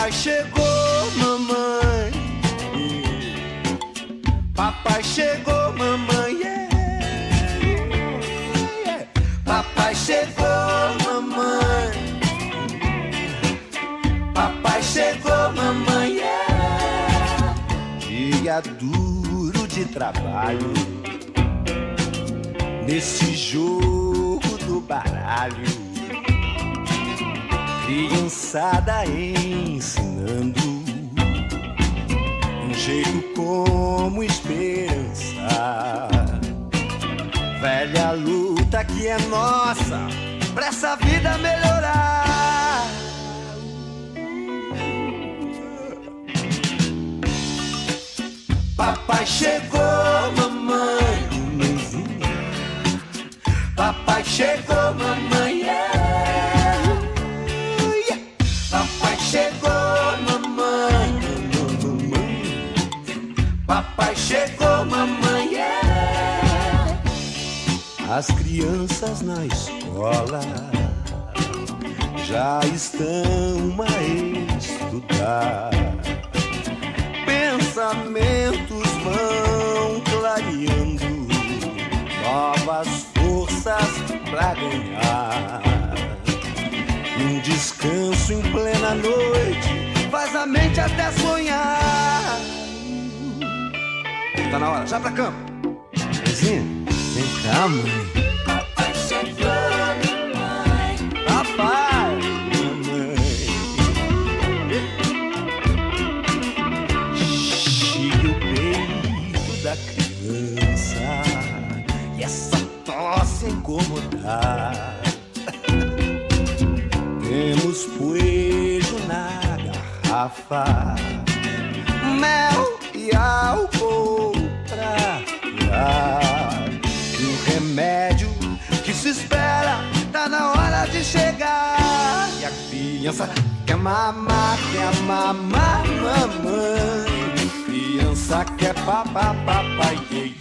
Papai chegou, mamãe. Papai chegou, mamãe. Papai chegou, mamãe. Papai chegou, mamãe. Dia duro de trabalho, nesse jogo do baralho, criançada ensinando um jeito como esperança. Velha luta que é nossa pra essa vida melhorar. Papai chegou, mamãe. Papai chegou, mamãe. Papai chegou, mamãe. Papai chegou, mamãe. As crianças na escola já estão a estudar. Pensamentos vão clareando, novas forças pra ganhar. Um descanso em plena noite faz a mente até sonhar. Tá na hora, já pra cama. Mãezinha, vem cá, mãe. Papai chegou, mamãe. Papai, mamãe. Chegue o peito da criança e essa tosse incomodar. Temos poejo na garrafa, mel e álcool pra curar. E o remédio que se espera tá na hora de chegar. E a criança quer mamar, mamãe. Criança quer papá, papai,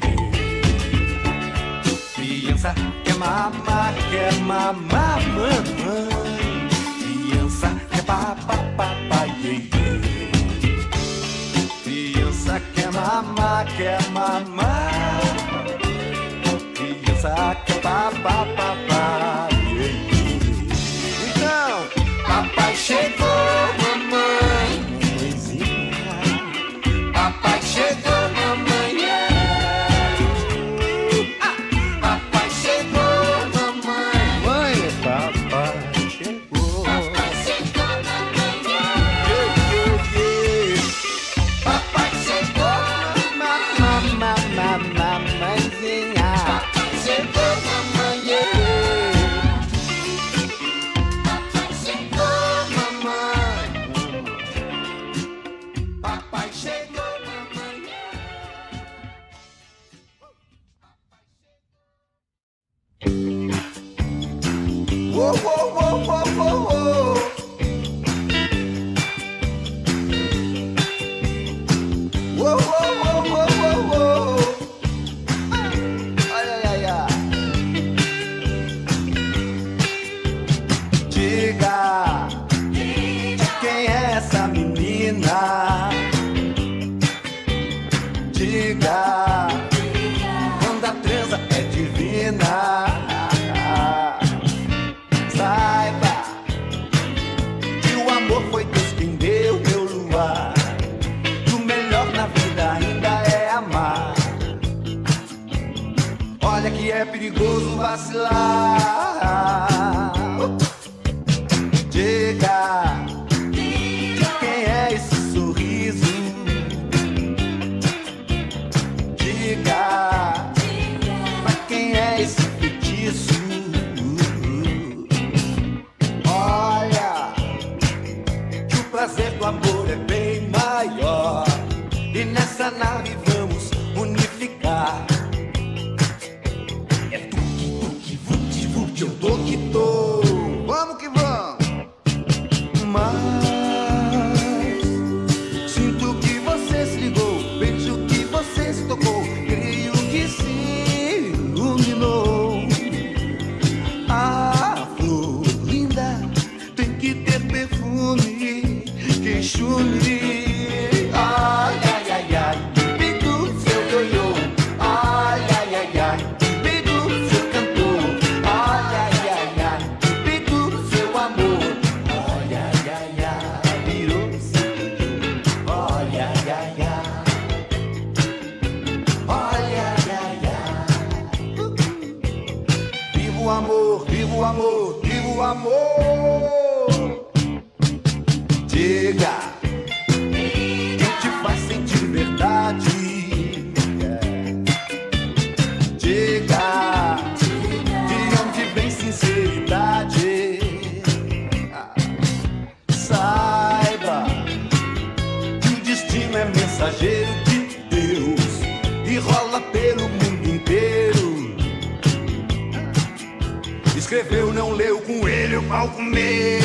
criança quer mamar, mamãe. Criança quer papá, papai, criança quer mamar, criança quer papá, papai. Então, papai chegou, mamãe. Mamãezinha. Papai chegou, mamãe. Papai chegou, mamãe. Mãe, papai chegou. Papai chegou, mamãe. Papai chegou, mamãezinha. Papai chegou, mamãe. Papai chegou, mamãe. Papai chegou, mamãe. Uou, uou, uou, uou, uou, uou. Uou, uou, uou, uou, uou, uou. Ai, ai, ai, ai. Diga quem é essa menina. Diga quando a transa é divina. Saiba que o amor foi Deus quem deu meu luar. E o melhor na vida ainda é amar. Olha que é perigoso vacilar. Diga quem é esse sorriso. Diga pra quem é esse feitiço. Olha que o prazer do amor é bem maior. E nessa nave vamos unificar. É tuque, tuque, vuti, vuti, eu tô que tô. Vamos que vamos. Mas sinto que você se ligou, vejo que você se tocou, creio que se iluminou. A flor linda tem que ter perfume. Quem o palco meu.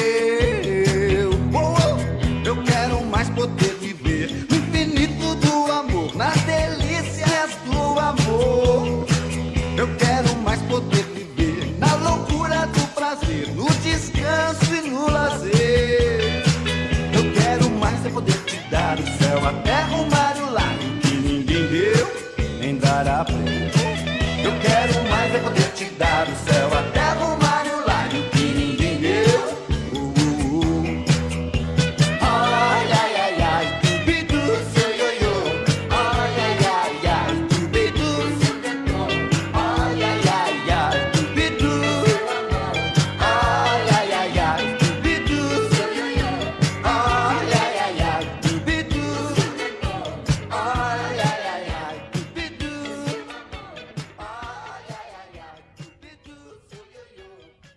Eu quero mais poder viver no infinito do amor, nas delícias do amor. Eu quero mais poder viver na loucura do prazer, no descanso e no lazer. Eu quero mais é poder te dar o céu, a terra, o mar e o lar, que ninguém deu, nem dará pra mim. Eu quero mais é poder te dar o céu, a terra, o mar e o lar, que ninguém deu. Ai, ai, ai, ai, tubidu, seu ioiô. Ai, ai, ai, ai, tubidu, seu deton. Ai, ai, ai, ai, tubidu. Ai, ai, ai, ai, tubidu, seu ioiô. Ai, ai, ai, ai, tubidu. Ai, ai, ai, ai, tubidu. Ai, ai, ai, ai, tubidu, seu ioiô.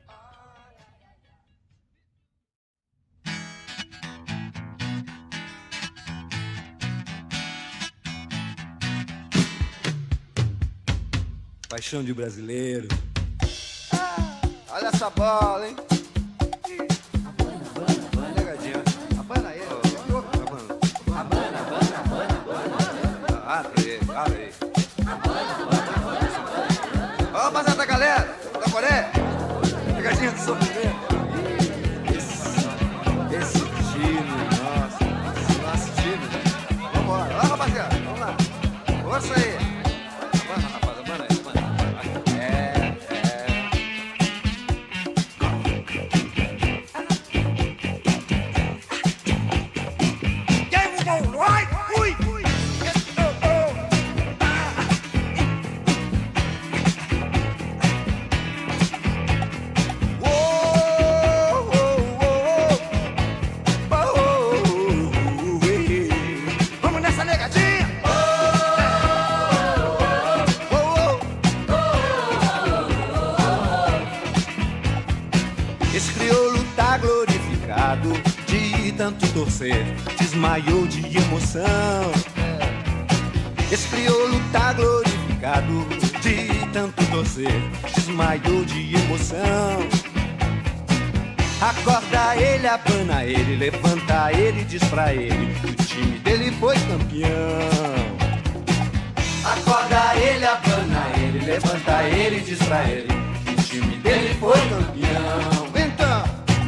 Paixão de brasileiro. Olha essa bola, hein? Pegadinha. Abana aí. Abre aí. Ó, rapaziada da galera, da Coreia. Pegadinha do sofrimento. Esse time, nosso time. Vambora. Ó, rapaziada, vamos lá. Força aí. Abana, rapaz, abana aí. Vamos nessa negadinha! Esse crioulo tá glorificado de tanto torcer, desmaiou de emoção. Esse crioulo tá glorificado de tanto torcer, desmaiou de emoção. Acorda ele, abana ele, levanta ele, diz pra ele que o time dele foi campeão. Acorda ele, abana ele, levanta ele, diz pra ele que o time dele foi campeão. Então,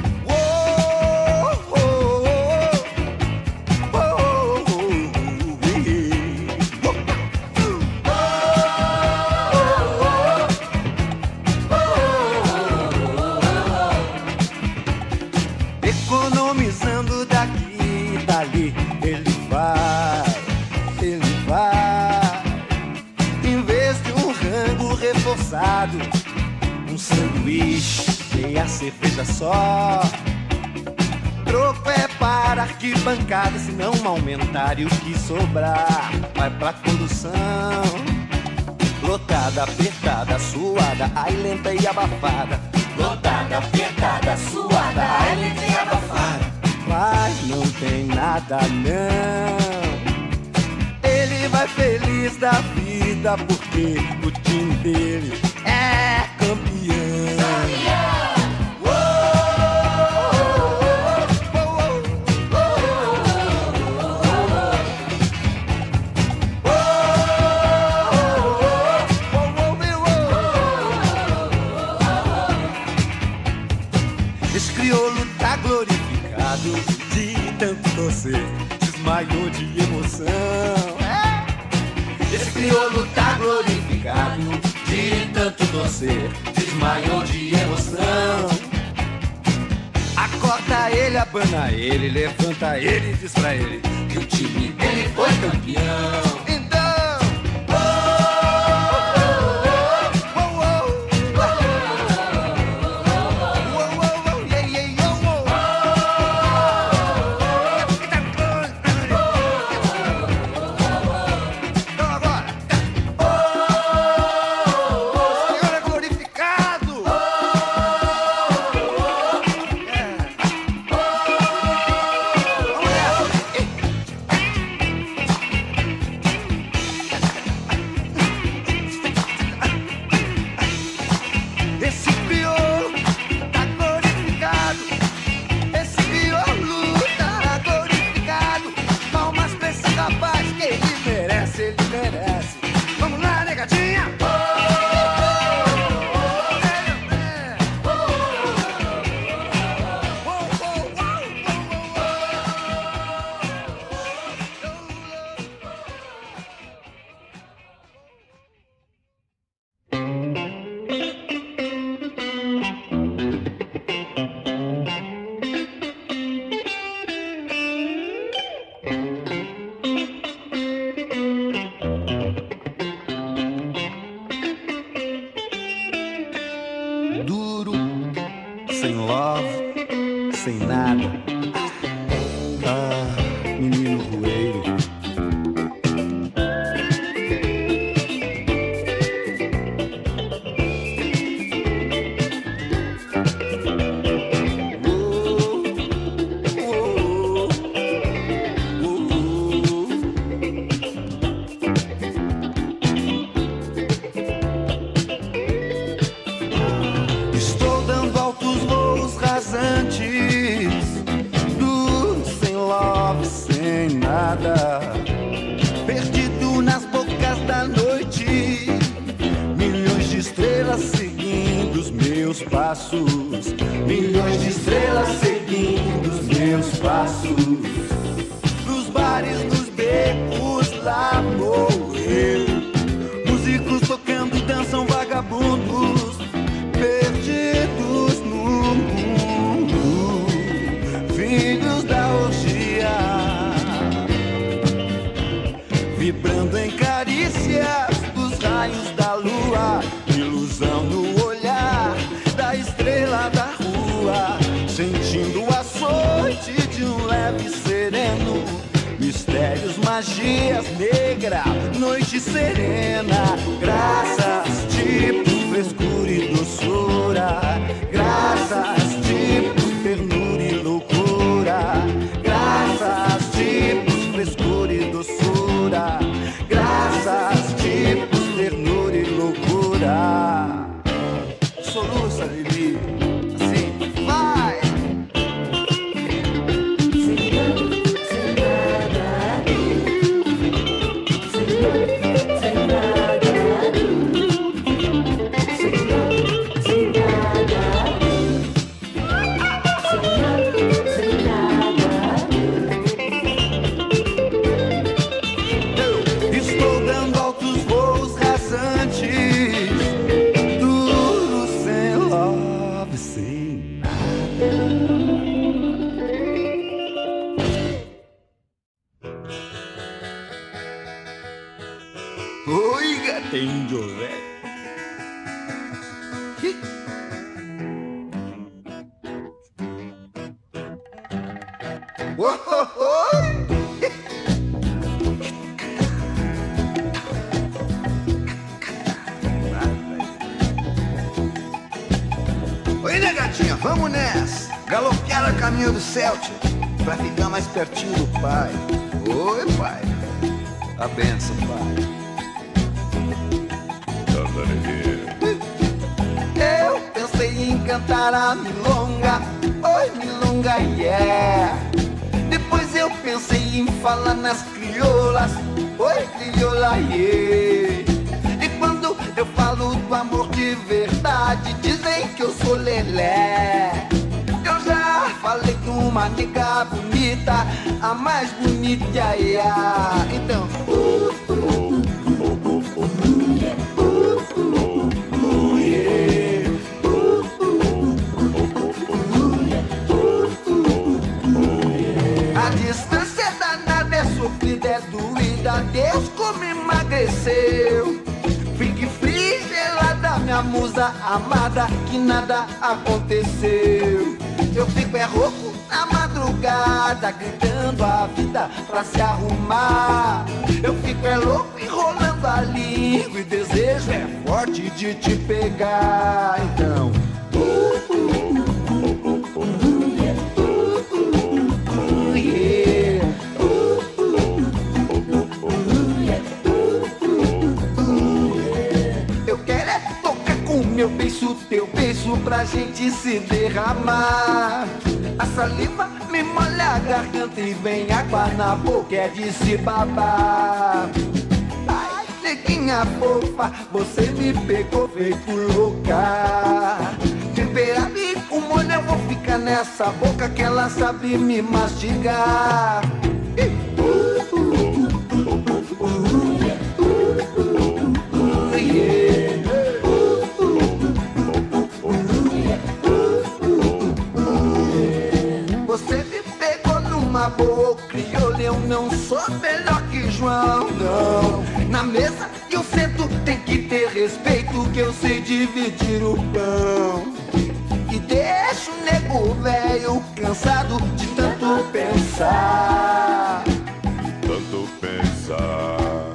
economizando daqui e dali, ele vai. Em vez de um rango reforçado, um sanduíche, meia cerveja só. Troco é para arquibancada, se não aumentar e o que sobrar vai pra condução. Lotada, apertada, suada, ai lenta e abafada. Lotada, apertada, suada, ai lenta e abafada. Mas não tem nada não. Ele vai feliz da vida porque o time dele é campeão. Esse crioulo tá glorificado de tanto torcer, desmaiou de emoção. Esse crioulo tá glorificado de tanto torcer, desmaiou de emoção. Acorda ele, abana ele, levanta ele, diz pra ele que o time dele foi campeão. Então, sem nada. Menino roeiro. Estou dando altos voos rasantes, sem love, sem nada, perdido nas bocas da noite. Milhões de estrelas seguindo os meus passos, milhões de estrelas seguindo os meus passos. Nos bares, nos becos, lá vou eu. Músicos tocando, dançam vagabundos, perdidos no mundo, filhos da orgia, vibrando em carícias dos raios da lua, ilusão no olhar da estrela da rua, sentindo o açoite de um leve sereno, mistérios, magias, negra, noite serena, graças tipo frescura e doçura, graças tipo ternura e loucura, graças tipo frescura e doçura, graças tipo ternura e loucura. Soluça, Lili, assim, vai! Estou dando altos voos rasantes, duro sem love, sem nada. Oi, gatinho, velho. Oi, né, gatinha, vamos nessa. Galopear a caminho do Celtic pra ficar mais pertinho do pai. Oi, pai. A benção, pai. Eu pensei em cantar a milonga. Oi, milonga, yeah. Depois eu pensei em falar nas crioulas. Oi, crioula, yeah. E quando eu falo do amor de verdade, dizem que eu sou lelé. Eu já falei com uma nega bonita, a mais bonita, yeah. Então a distância é danada, é sofrida, é doída. Deus como emagreceu. Fique fria, gelada, minha musa amada, que nada aconteceu. Eu fico rouco na madrugada, gritando a vida pra se arrumar. Eu fico louco enrolando a língua, e desejo é forte de te pegar. Então yeah. Eu quero é tocar com meu beiço, teu beiço, pra gente se derramar. A saliva me molha a garganta e vem água na boca, é de se babar. Ai, neguinha fofa, você me pegou feito louca. Tempera e com molho eu vou ficar nessa boca que ela sabe me mastigar. Você me pegou numa boa, crioula, eu não sou melhor que João, não. Na mesa que eu sento tem que ter respeito, que eu sei dividir o pão. que deixa o nego velho cansado de tanto pensar. Tanto pensar.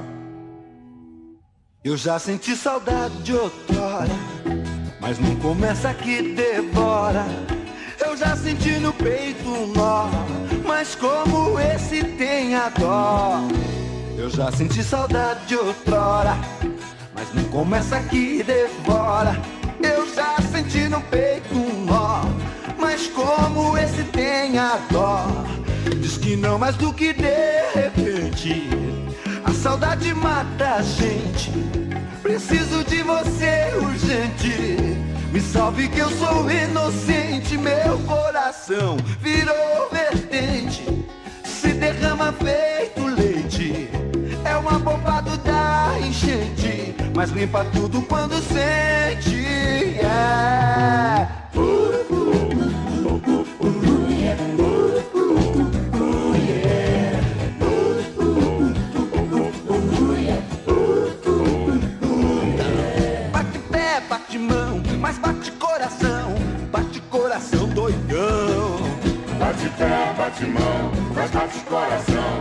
Eu já senti saudade de outrora, mas não começa que devora. Eu já senti no peito um nó, mas como esse tem a dó. Eu já senti saudade de outrora, mas não começa que devora. Eu já senti no peito um nó, mas como esse tem a dó. Diz que não mais do que de repente a saudade mata a gente. Preciso de você urgente, me salve que eu sou inocente. Meu coração virou vertente, se derrama feito leite. É uma bomba da enchente, mas limpa tudo quando sente. Yeah. Bate pé, bate mão, mas bate coração doidão. Bate pé, bate mão, mas bate coração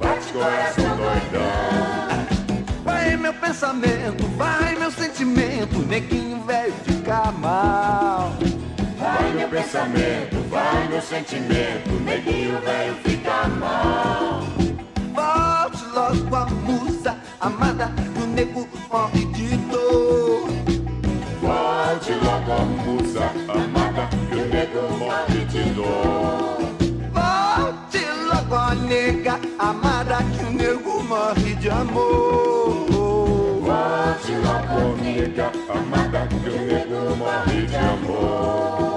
doidão. Vai meu pensamento, vai meu sentimento, neguinho velho fica mal. Vai meu pensamento, vai meu sentimento, neguinho velho fica mal. Volte logo a musa amada, o nego morre de dor. Volte logo a musa amada, que o nego morre de dor. Volte logo a nega amada, que o nego morre de amor. Volte logo, nega amada, que o nego morre de amor.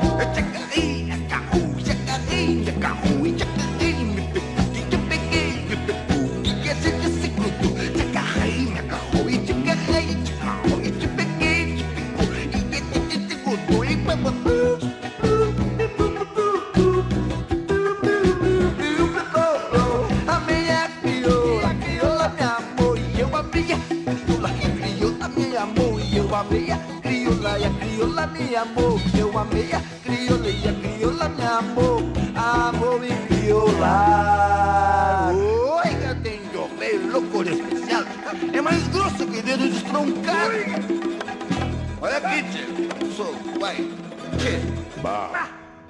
Crioula, me amor, eu amei a crioula e a crioula me amou, amor e crioula. Oi, gatinho, meio loucura especial, é mais grosso que dedo de estroncar. Olha aqui, tio, sou, vai, tio. Bah.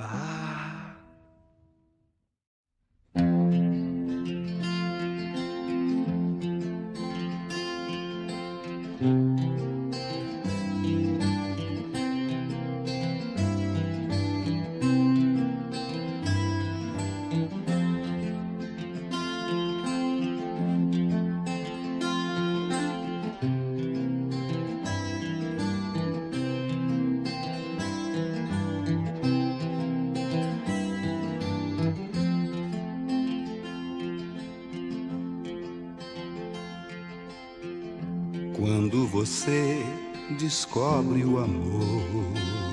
Quando você descobre o amor,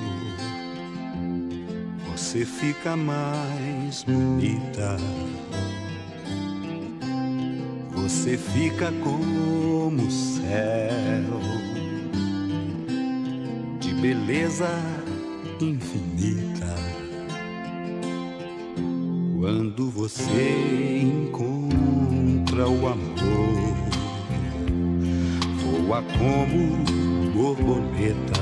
você fica mais bonita. Você fica como o céu, de beleza infinita. Quando você encontra o amor, voa como borboleta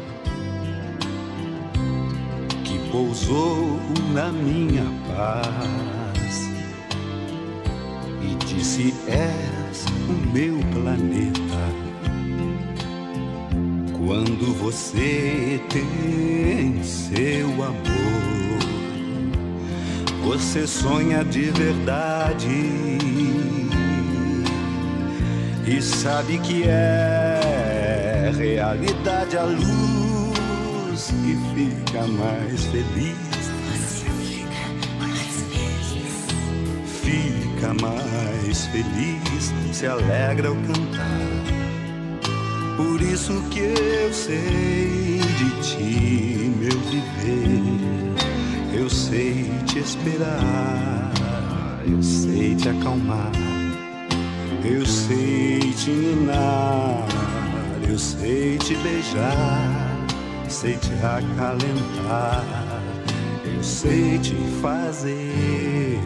que pousou na minha paz e disse: és o meu planeta. Quando você tem seu amor, você sonha de verdade e sabe que é realidade a luz e fica mais feliz. Você fica mais feliz. Fica mais feliz, se alegra ao cantar. Por isso que eu sei de ti, meu viver. Eu sei te esperar, eu sei te acalmar. Eu sei te ninar, eu sei te beijar, sei te acalentar, eu sei te fazer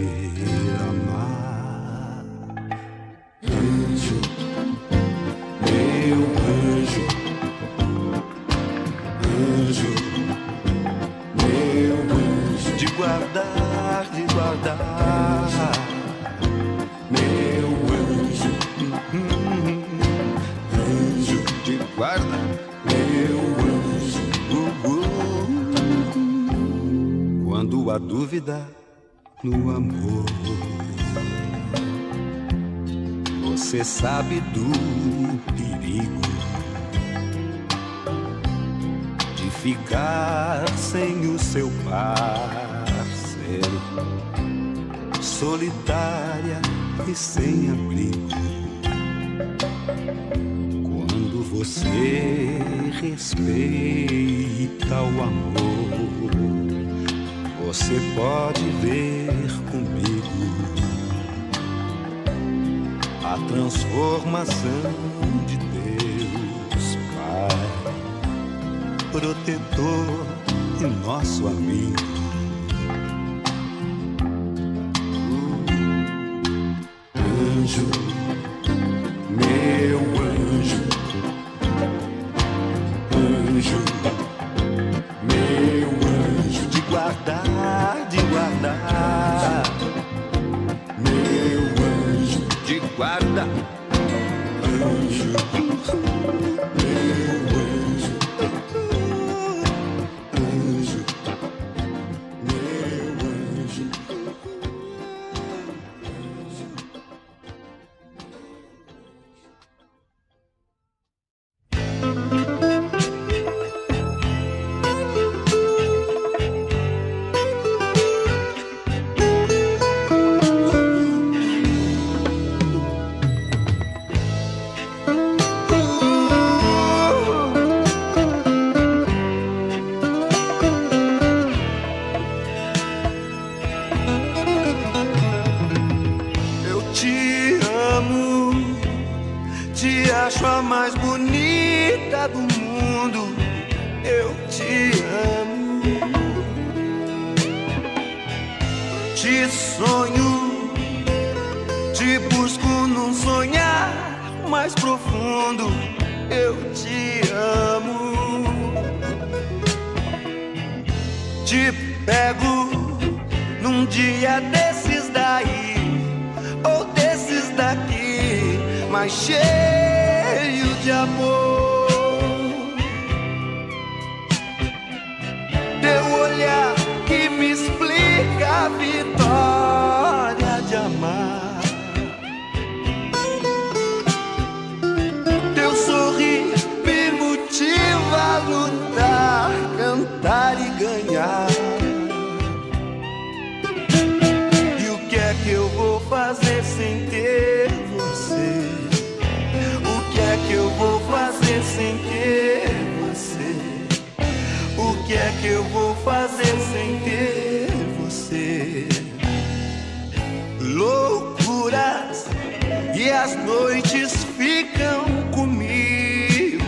amar. Anjo, meu anjo, anjo, meu anjo, de guardar, meu anjo, anjo de guarda, meu anjo. Quando há dúvida no amor, você sabe do perigo de ficar sem o seu parceiro, solitária e sem abrigo. Quando você respeita o amor, você pode ver comigo a transformação de Deus Pai, protetor e nosso amigo. Anjo, meu anjo, anjo, meu anjo, de guardar, meu anjo, de guarda, anjo, meu anjo, anjo, meu anjo. Acho a mais bonita do mundo, eu te amo. Te sonho, te busco num sonhar mais profundo, eu te amo. Te pego num dia desses daí, ou desses daqui, mas cheio de amor. Teu olhar que me explica a vitória de amar. Teu sorrir me motiva a lutar, cantar e ganhar. E o que é que eu vou fazer sem ter você? O que é que eu vou fazer sem ter você? O que é que eu vou fazer sem ter você? Loucuras e as noites ficam comigo.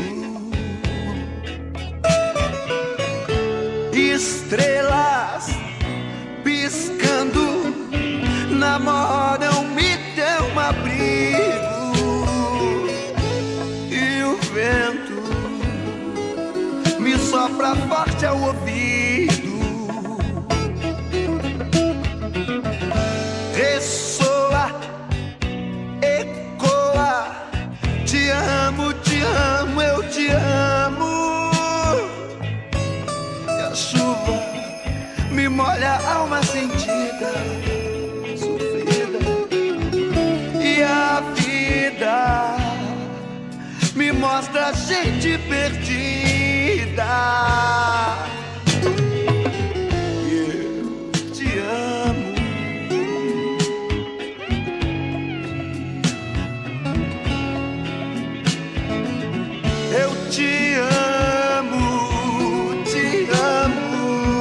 Estrelas piscando namoram, me dão um abrigo. Vento me sopra forte ao ouvido, ressoa, ecoa. Te amo, eu te amo. E a chuva me molha a alma sentida, sofrida. E a vida me mostra gente perdida. Eu te amo. Eu te amo, te amo.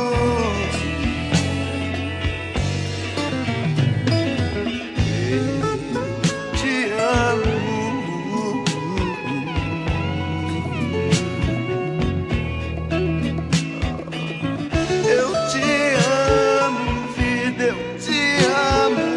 Eu te amo. eu te amo.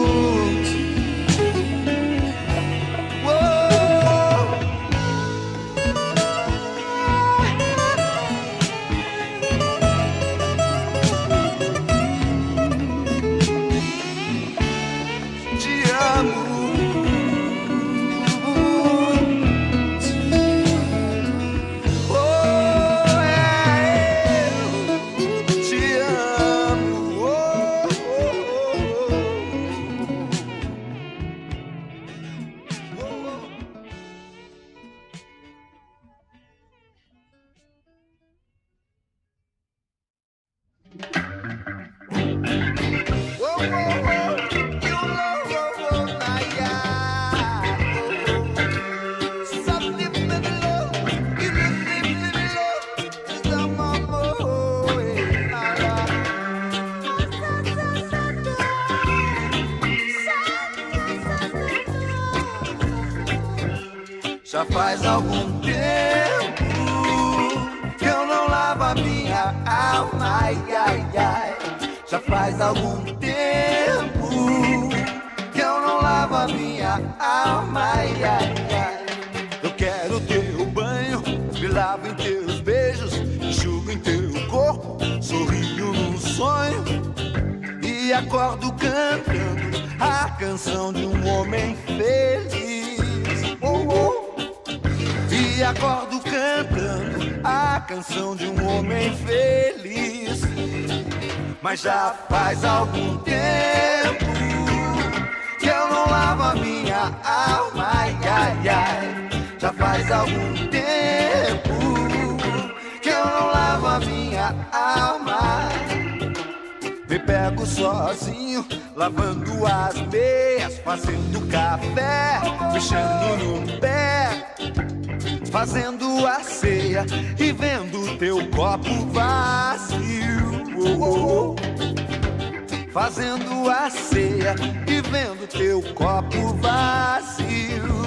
Já faz algum tempo que eu não lavo a minha alma, ai, ai, ai. Já faz algum tempo que eu não lavo a minha alma, ai, ai, ai. Eu quero teu banho, me lavo em teus beijos, enxugo em teu corpo, sorrio num sonho e acordo cantando a canção de um homem feliz. Oh, oh. E acordo cantando a canção de um homem feliz. Mas já faz algum tempo que eu não lavo a minha alma, ai, ai, ai. Já faz algum tempo que eu não lavo a minha alma. Me pego sozinho, lavando as meias, fazendo café, mexendo no pé, fazendo a ceia e vendo teu copo vazio. Oh, oh, oh. Fazendo a ceia e vendo teu copo vazio.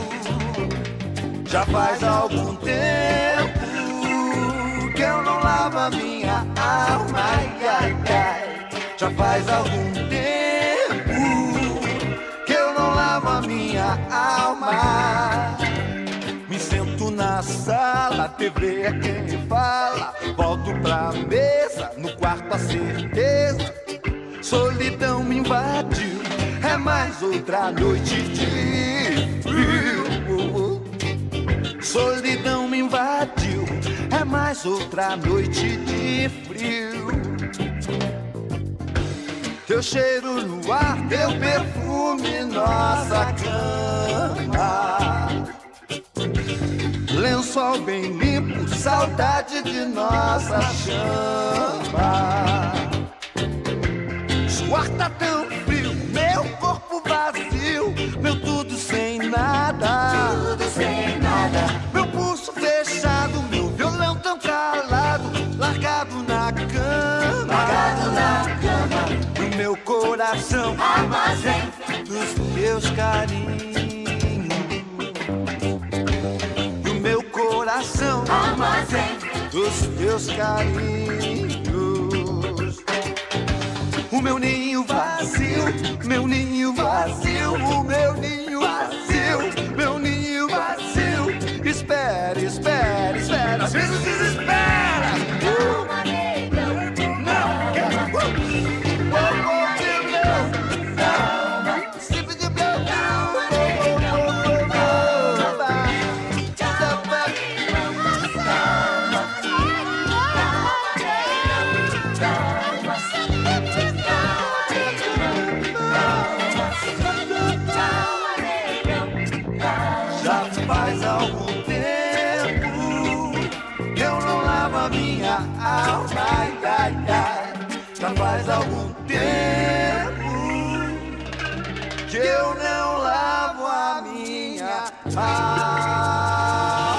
Já faz algum tempo que eu não lavo a minha alma, ai, ai, ai. Já faz algum tempo que eu não lavo a minha alma. Me sento na sala, a TV é quem fala. Volto pra mesa, no quarto a certeza. Solidão me invadiu, é mais outra noite de frio. Solidão me invadiu, é mais outra noite de frio. Teu cheiro no ar, teu perfume, nossa cama. Lençol bem limpo, saudade de nossa chama. Suor tá tão frio, meu corpo vazio, meu tudo sem nada. Tudo sem nada. Meu pulso fechado, meu violão tão calado, largado na cama. Largado na cama. No meu coração, armazém dos teus carinhos. No meu coração, armazém dos teus carinhos. O meu ninho vazio, meu ninho vazio, o meu ninho vazio, meu ninho vazio. Espera, espera, espera, às vezes desespera. Não quero. Faz algum tempo que eu não lavo a minha alma, ai, ai, ai. Já faz algum tempo que eu não lavo a minha alma.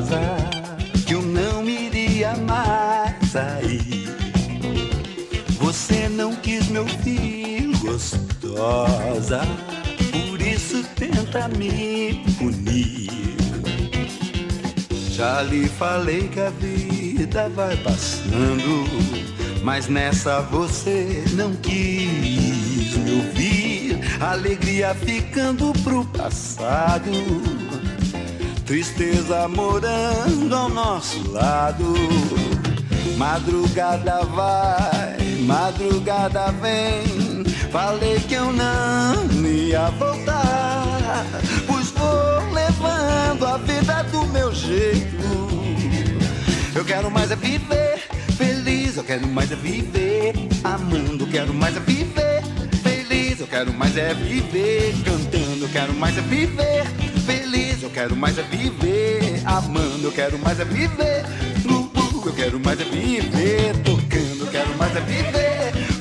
que eu não iria mais sair. Você não quis me ouvir, gostosa, por isso tenta me punir. Já lhe falei que a vida vai passando, mas nessa você não quis me ouvir. Alegria ficando pro passado, tristeza morando ao nosso lado. Madrugada vai, madrugada vem. Falei que eu não ia voltar, pois vou levando a vida do meu jeito. Eu quero mais é viver feliz, eu quero mais é viver amando, quero mais é viver feliz, eu quero mais é viver cantando, eu quero mais é viver feliz, eu quero mais é viver amando, eu quero mais é viver eu quero mais é viver tocando, eu quero mais é viver.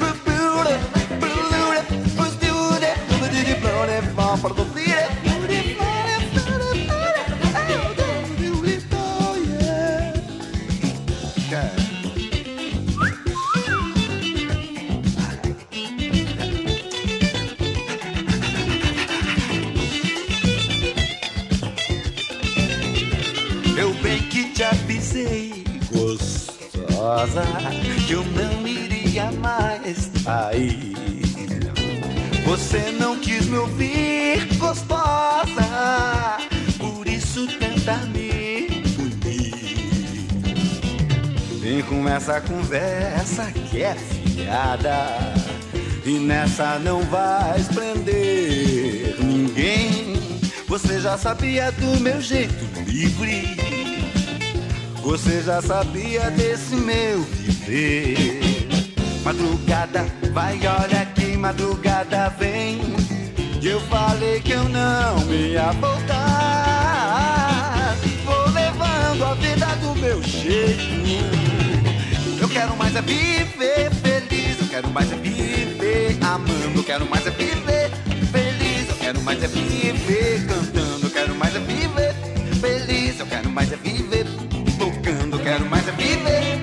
Eu bem que te avisei, gostosa, que eu não iria mais sair. Você não quis me ouvir, gostosa, por isso tenta me punir. Vem com essa conversa que é fiada, e nessa não vais prender ninguém. Você já sabia do meu jeito livre, você já sabia desse meu viver. Madrugada vai, olha que madrugada vem, e eu falei que eu não ia voltar. Vou levando a vida do meu jeito. Eu quero mais é viver feliz, eu quero mais é viver amando, eu quero mais é viver feliz, eu quero mais é viver cantando, eu quero mais é viver feliz, eu quero mais é viver tocando, eu quero mais é viver.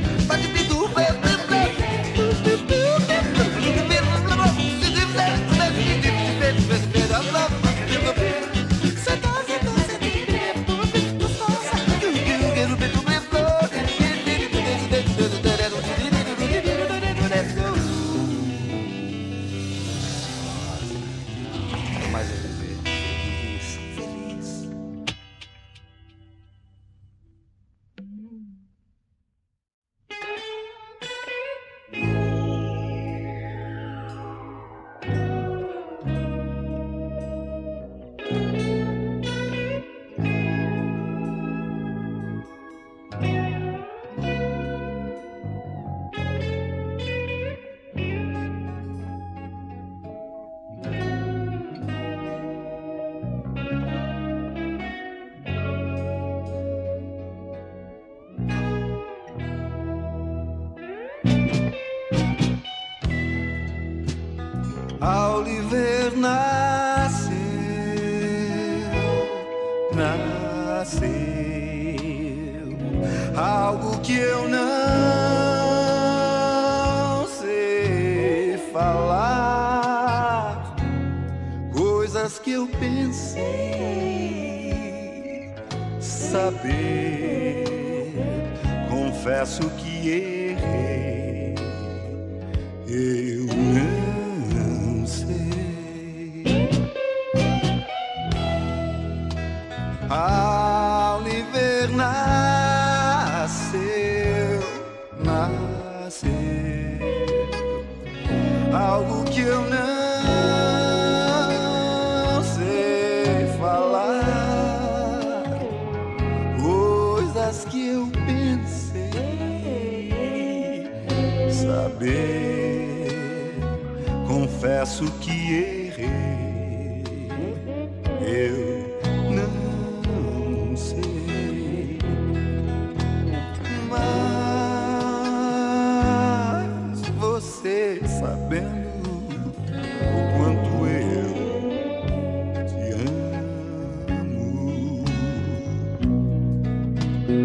Oliver nasceu, algo que eu não sei falar, coisas que eu pensei saber. Confesso que errei, eu não sei. Oliver nasceu, algo que eu não sei falar, coisas que eu pensei saber. Confesso que errei, eu não sei, mas você sabendo o quanto eu te amo.